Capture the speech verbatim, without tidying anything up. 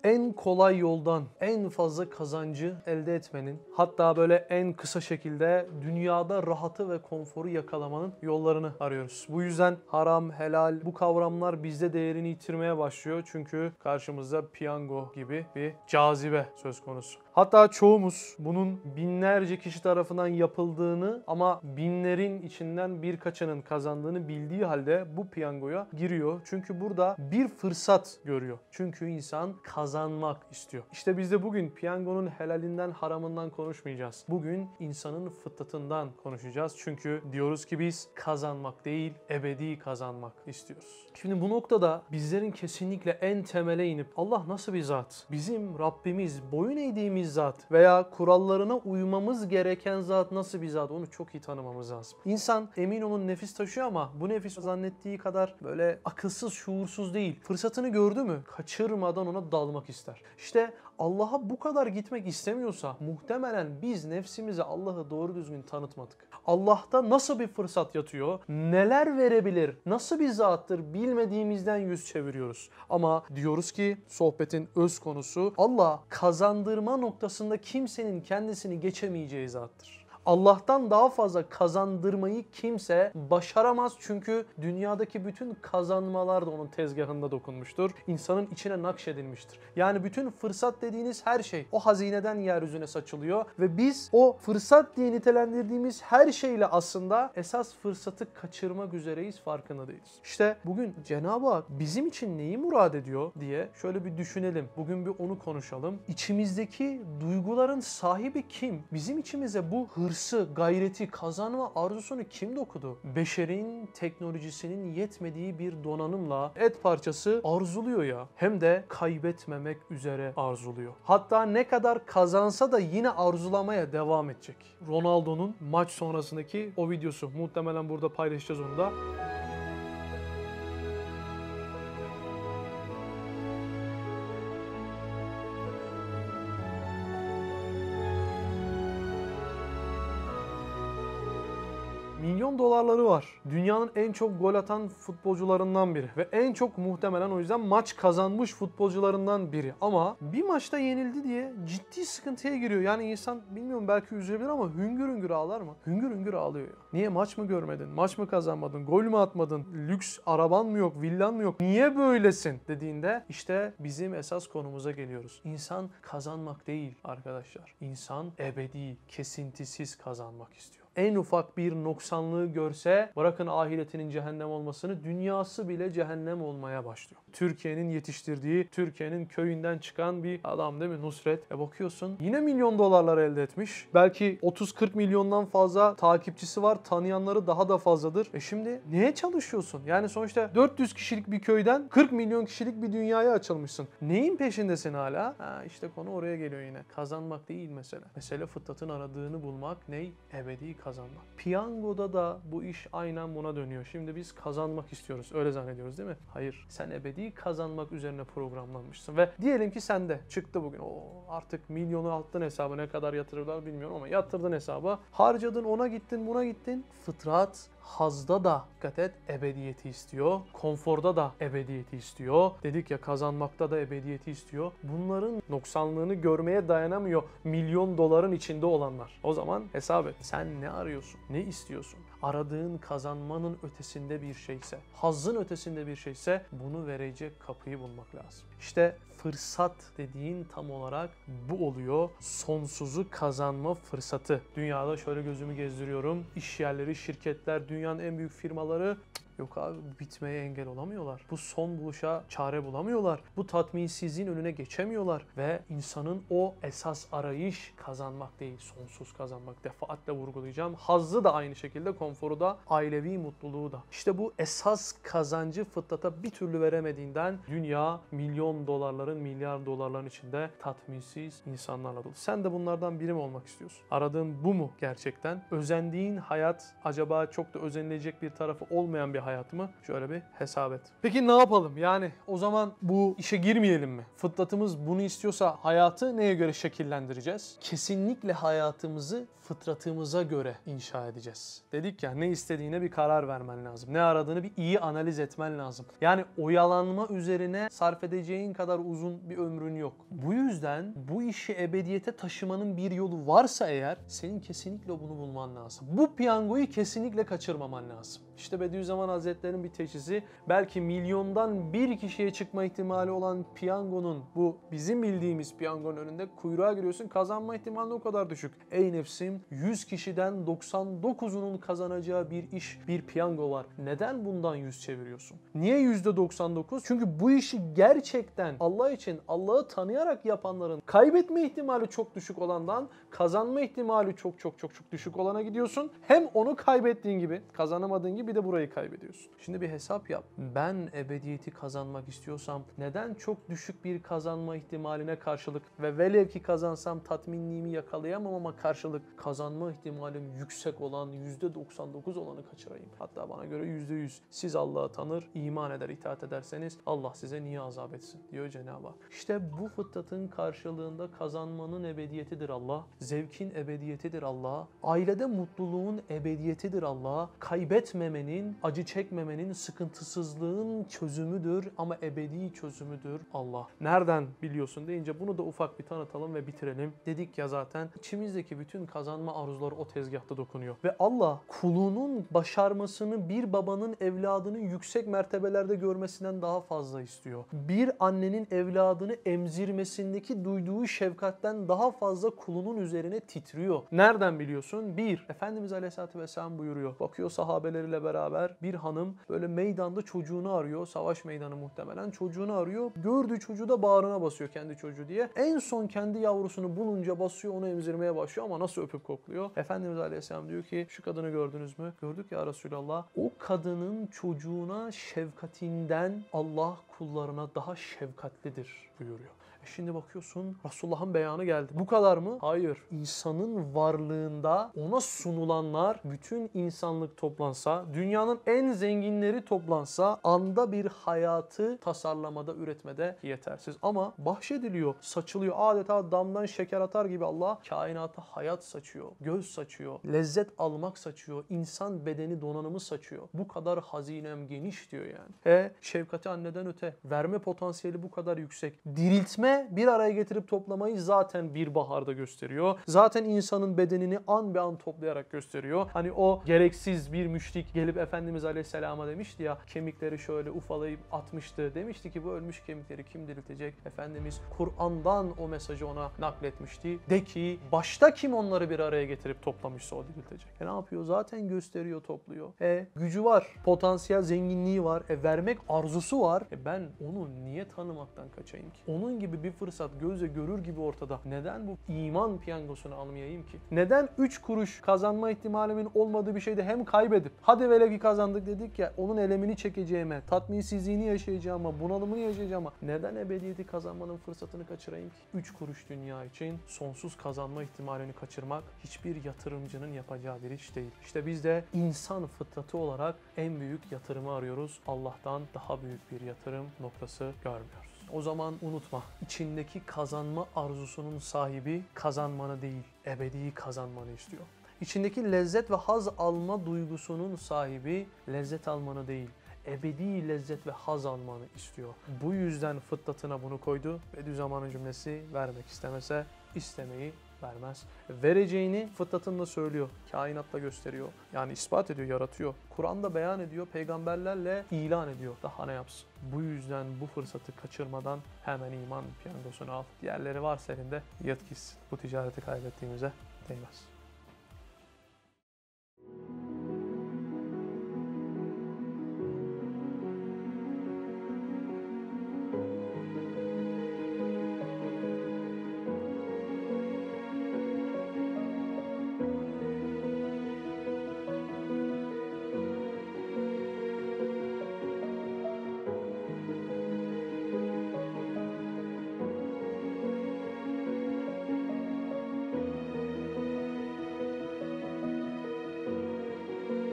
en kolay yoldan en fazla kazancı elde etmenin, hatta böyle en kısa şekilde dünyada rahatı ve konforu yakalamanın yollarını arıyoruz. Bu yüzden haram, helal bu kavramlar bizde değerini yitirmeye başlıyor. Çünkü karşımızda piyango gibi bir cazibe söz konusu. Hatta çoğumuz bunun binlerce kişi tarafından yapıldığını ama binlerin içinden birkaçının kazandığını bildiği halde bu piyangoya giriyor. Çünkü burada bir fırsat görüyor. Çünkü insan kazanmak istiyor. İşte biz de bugün piyangonun helalinden, haramından konuşmayacağız. Bugün insanın fıtratından konuşacağız. Çünkü diyoruz ki biz kazanmak değil, ebedi kazanmak istiyoruz. Şimdi bu noktada bizlerin kesinlikle en temele inip Allah nasıl bir zat? Bizim Rabbimiz, boyun eğdiğimiz zat veya kurallarına uymamız gereken zat nasıl bir zat? Onu çok iyi tanımamız lazım. İnsan emin olun nefis taşıyor ama bu nefis zannettiği kadar böyle akılsız, şuursuz değil. Fırsatını gördü mü kaçırmadan ona dalmak ister. İşte Allah'a bu kadar gitmek istemiyorsa muhtemelen biz nefsimize Allah'ı doğru düzgün tanıtmadık. Allah'ta nasıl bir fırsat yatıyor, neler verebilir, nasıl bir zattır bilmediğimizden yüz çeviriyoruz. Ama diyoruz ki sohbetin öz konusu Allah kazandırma noktasında kimsenin kendisini geçemeyeceği zattır. Allah'tan daha fazla kazandırmayı kimse başaramaz çünkü dünyadaki bütün kazanmalar da onun tezgahında dokunmuştur. İnsanın içine nakşedilmiştir. Yani bütün fırsat dediğiniz her şey o hazineden yeryüzüne saçılıyor ve biz o fırsat diye nitelendirdiğimiz her şeyle aslında esas fırsatı kaçırmak üzereyiz, farkında değiliz. İşte bugün Cenab-ı Hak bizim için neyi murad ediyor diye şöyle bir düşünelim. Bugün bir onu konuşalım. İçimizdeki duyguların sahibi kim? Bizim içimize bu hırs hırsı, gayreti, kazanma arzusunu kim dokudu? Beşerin teknolojisinin yetmediği bir donanımla et parçası arzuluyor ya. Hem de kaybetmemek üzere arzuluyor. Hatta ne kadar kazansa da yine arzulamaya devam edecek. Ronaldo'nun maç sonrasındaki o videosu. Muhtemelen burada paylaşacağız onu da. Milyon dolarları var. Dünyanın en çok gol atan futbolcularından biri. Ve en çok muhtemelen o yüzden maç kazanmış futbolcularından biri. Ama bir maçta yenildi diye ciddi sıkıntıya giriyor. Yani insan bilmiyorum belki üzülebilir ama hüngür hüngür ağlar mı? Hüngür hüngür ağlıyor ya. Niye maç mı görmedin? Maç mı kazanmadın? Gol mü atmadın? Lüks araban mı yok? Villan mı yok? Niye böylesin? Dediğinde işte bizim esas konumuza geliyoruz. İnsan kazanmak değil arkadaşlar. İnsan ebedi, kesintisiz kazanmak istiyor. En ufak bir noksanlığı görse bırakın ahiretinin cehennem olmasını, dünyası bile cehennem olmaya başlıyor. Türkiye'nin yetiştirdiği, Türkiye'nin köyünden çıkan bir adam değil mi Nusret? E bakıyorsun yine milyon dolarlar elde etmiş. Belki otuz kırk milyondan fazla takipçisi var. Tanıyanları daha da fazladır. E şimdi neye çalışıyorsun? Yani sonuçta dört yüz kişilik bir köyden kırk milyon kişilik bir dünyaya açılmışsın. Neyin peşindesin hala? Ha işte konu oraya geliyor yine. Kazanmak değil mesele. Mesele fıtratın aradığını bulmak. Ney? Ebedi kazanmak. Piyangoda da bu iş aynen buna dönüyor. Şimdi biz kazanmak istiyoruz. Öyle zannediyoruz değil mi? Hayır. Sen ebedi kazanmak üzerine programlanmışsın. Ve diyelim ki sende çıktı bugün. O artık milyonu attın hesaba. Ne kadar yatırırlar bilmiyorum ama yatırdın hesaba. Harcadın, ona gittin, buna gittin. Fıtrat hazda da dikkat et ebediyeti istiyor. Konforda da ebediyeti istiyor. Dedik ya kazanmakta da ebediyeti istiyor. Bunların noksanlığını görmeye dayanamıyor milyon doların içinde olanlar. O zaman hesap et. Sen ne arıyorsun? Ne istiyorsun? Aradığın kazanmanın ötesinde bir şeyse, hazzın ötesinde bir şeyse bunu verecek kapıyı bulmak lazım. İşte fırsat dediğin tam olarak bu oluyor. Sonsuzu kazanma fırsatı. Dünyada şöyle gözümü gezdiriyorum. İş yerleri, şirketler, dünyanın en büyük firmaları yok abi bitmeye engel olamıyorlar. Bu son buluşa çare bulamıyorlar. Bu tatminsizliğin önüne geçemiyorlar. Ve insanın o esas arayış kazanmak değil, sonsuz kazanmak. Defaatle vurgulayacağım. Hazzı da aynı şekilde, konforu da, ailevi mutluluğu da. İşte bu esas kazancı fıtrata bir türlü veremediğinden dünya milyon dolarların, milyar dolarların içinde tatminsiz insanlarla dolu. Sen de bunlardan biri mi olmak istiyorsun? Aradığın bu mu gerçekten? Özendiğin hayat acaba çok da özenilecek bir tarafı olmayan bir hayatımı şöyle bir hesap et. Peki ne yapalım? Yani o zaman bu işe girmeyelim mi? Fıtratımız bunu istiyorsa hayatı neye göre şekillendireceğiz? Kesinlikle hayatımızı fıtratımıza göre inşa edeceğiz. Dedik ya, ne istediğine bir karar vermen lazım. Ne aradığını bir iyi analiz etmen lazım. Yani oyalanma üzerine sarf edeceğin kadar uzun bir ömrün yok. Bu yüzden bu işi ebediyete taşımanın bir yolu varsa eğer, senin kesinlikle bunu bulman lazım. Bu piyangoyu kesinlikle kaçırmaman lazım. İşte Bediüzzaman Hazretleri'nin bir teşhisi, belki milyondan bir kişiye çıkma ihtimali olan piyangonun, bu bizim bildiğimiz piyangonun önünde kuyruğa giriyorsun, kazanma ihtimali o kadar düşük. Ey nefsim, yüz kişiden doksan dokuzunun kazanacağı bir iş, bir piyango var. Neden bundan yüz çeviriyorsun? Niye yüzde doksan dokuz? Çünkü bu işi gerçekten Allah için, Allah'ı tanıyarak yapanların kaybetme ihtimali çok düşük olandan kazanma ihtimali çok çok çok çok düşük olana gidiyorsun. Hem onu kaybettiğin gibi, kazanamadığın gibi bir de burayı kaybediyorsun. Şimdi bir hesap yap. Ben ebediyeti kazanmak istiyorsam neden çok düşük bir kazanma ihtimaline karşılık ve velev ki kazansam tatminliğimi yakalayamamama karşılık kazanma ihtimalim yüksek olan yüzde doksan dokuz olanı kaçırayım? Hatta bana göre yüzde yüz. Siz Allah'ı tanır, iman eder, itaat ederseniz Allah size niye azap etsin diyor Cenab-ı Hak. İşte bu fıtratın karşılığında kazanmanın ebediyetidir Allah. Zevkin ebediyetidir Allah. Ailede mutluluğun ebediyetidir Allah. Kaybetmemenin, acı çekmemenin, sıkıntısızlığın çözümüdür ama ebedi çözümüdür Allah. Nereden biliyorsun deyince bunu da ufak bir tanıtalım ve bitirelim. Dedik ya zaten içimizdeki bütün kazanma arzuları o tezgahta dokunuyor. Ve Allah kulunun başarmasını bir babanın evladını yüksek mertebelerde görmesinden daha fazla istiyor. Bir annenin evladını emzirmesindeki duyduğu şefkatten daha fazla kulunun üzerine titriyor. Nereden biliyorsun? Bir, Efendimiz Aleyhisselatü Vesselam buyuruyor. Bakıyor sahabeleriyle beraber bir hanım böyle meydanda çocuğunu arıyor. Savaş meydanı muhtemelen. Çocuğunu arıyor. Gördüğü çocuğu da bağrına basıyor, kendi çocuğu diye. En son kendi yavrusunu bulunca basıyor, onu emzirmeye başlıyor ama nasıl öpüp kokluyor? Efendimiz Aleyhisselam diyor ki, şu kadını gördünüz mü? Gördük ya Resulallah. O kadının çocuğuna şefkatinden Allah kullarına daha şefkatlidir buyuruyor. Şimdi bakıyorsun Resulullah'ın beyanı geldi. Bu kadar mı? Hayır. İnsanın varlığında ona sunulanlar, bütün insanlık toplansa, dünyanın en zenginleri toplansa anda bir hayatı tasarlamada, üretmede yetersiz. Ama bahşediliyor, saçılıyor. Adeta damdan şeker atar gibi Allah kainata hayat saçıyor, göz saçıyor, lezzet almak saçıyor, insan bedeni donanımı saçıyor. Bu kadar hazinem geniş diyor yani. E şefkati anneden öte, verme potansiyeli bu kadar yüksek. Diriltme, bir araya getirip toplamayı zaten bir baharda gösteriyor. Zaten insanın bedenini an be an toplayarak gösteriyor. Hani o gereksiz bir müşrik gelip Efendimiz Aleyhisselam'a demişti ya, kemikleri şöyle ufalayıp atmıştı. Demişti ki bu ölmüş kemikleri kim diriltecek? Efendimiz Kur'an'dan o mesajı ona nakletmişti. De ki başta kim onları bir araya getirip toplamışsa o diriltecek. E ne yapıyor? Zaten gösteriyor, topluyor. E gücü var, potansiyel zenginliği var, e vermek arzusu var. E ben onu niye tanımaktan kaçayım ki? Onun gibi bir fırsat gözle görür gibi ortada. Neden bu iman piyangosunu almayayım ki? Neden üç kuruş kazanma ihtimalimin olmadığı bir şeyde hem kaybedip hadi velev ki kazandık dedik ya, onun elemini çekeceğime, tatminsizliğini yaşayacağıma, bunalımını yaşayacağıma neden ebediyeti kazanmanın fırsatını kaçırayım ki? üç kuruş dünya için sonsuz kazanma ihtimalini kaçırmak hiçbir yatırımcının yapacağı bir iş değil. İşte biz de insan fıtratı olarak en büyük yatırımı arıyoruz. Allah'tan daha büyük bir yatırım noktası görmüyoruz. O zaman unutma, içindeki kazanma arzusunun sahibi kazanmanı değil, ebedi kazanmanı istiyor. İçindeki lezzet ve haz alma duygusunun sahibi lezzet almanı değil, ebedi lezzet ve haz almanı istiyor. Bu yüzden fıtratına bunu koydu. Bediüzzaman'ın cümlesi, vermek istemese istemeyi vermez. Vereceğini fıtratında söylüyor. Kainatla gösteriyor. Yani ispat ediyor, yaratıyor. Kur'an'da beyan ediyor. Peygamberlerle ilan ediyor. Daha ne yapsın? Bu yüzden bu fırsatı kaçırmadan hemen iman piyangosunu al. Diğerleri varsa elinde yat gitsin. Bu ticareti kaybettiğimize değmez.